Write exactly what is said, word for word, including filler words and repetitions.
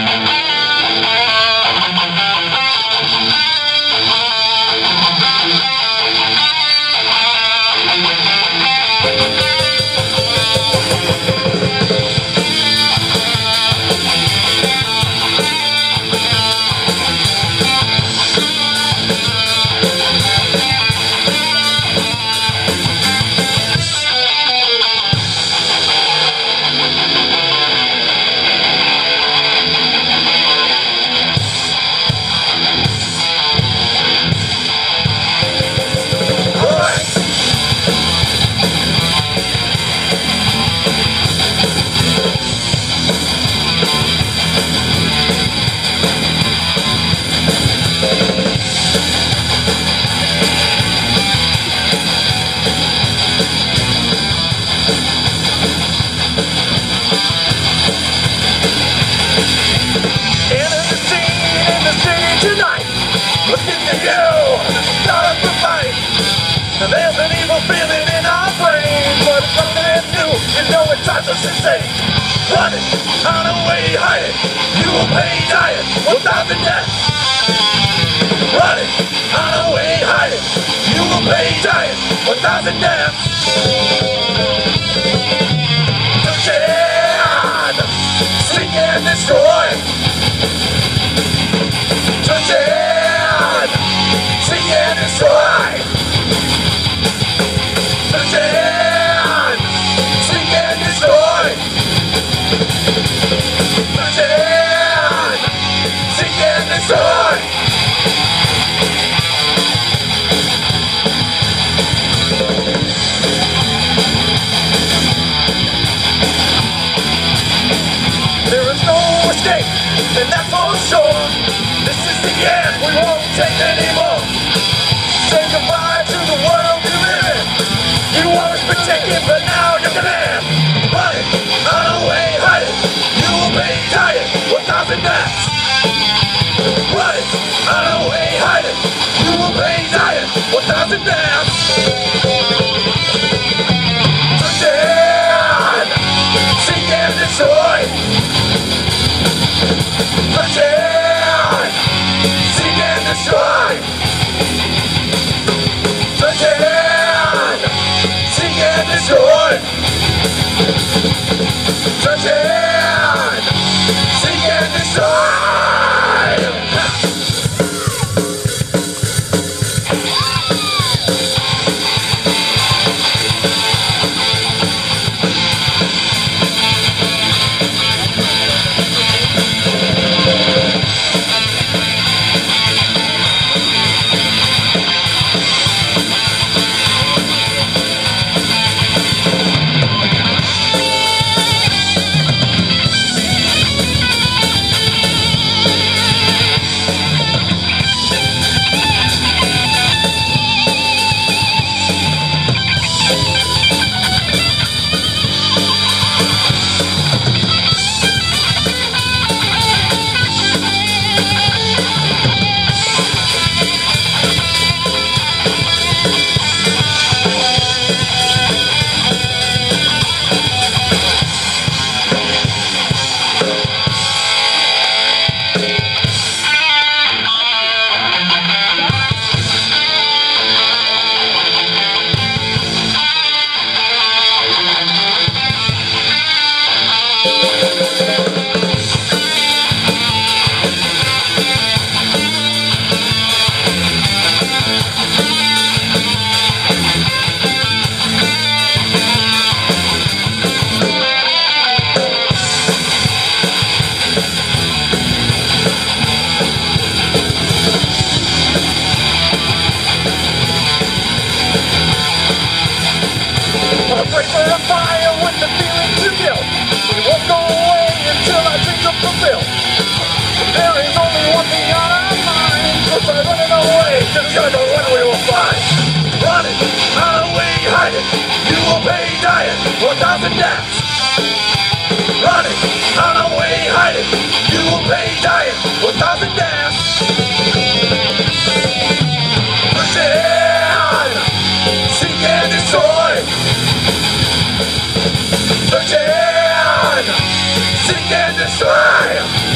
There's an evil feeling in our brains, but it's something new, you know it drives us insane. Run it, on the way, hide it, you will pay dying without the death. Run it, on the way, hide it, you will pay dying without the death. Touchdown, seek and destroy. Touchdown, seek and destroy. Touchdown, seek and destroy. Touchdown, seek and destroy. There is no escape, and that's for sure. This is the end, we won't take anymore. Say goodbye to the world you live in. You always been taken, but now you're gonna end. Run it, on the way, hide it. You will be dying with thousand deaths. Run it, on the way, hide it. You will be dying with thousand deaths. Touchdown, seek and destroy. Touchdown, seek and destroy. Touchdown, seek and destroy. Touchdown, seek and destroy. Break for the fire with the feeling to kill. We won't go away until our dreams are fulfilled. There is only one thing on our minds. We'll try running away to the other one we will find. Run it, on the way, hide it. You will pay dying for a thousand deaths. Run it, on the way, hide it. You will pay dying for a thousand deaths. Push it, seek and destroy. Touchdown, seek and destroy.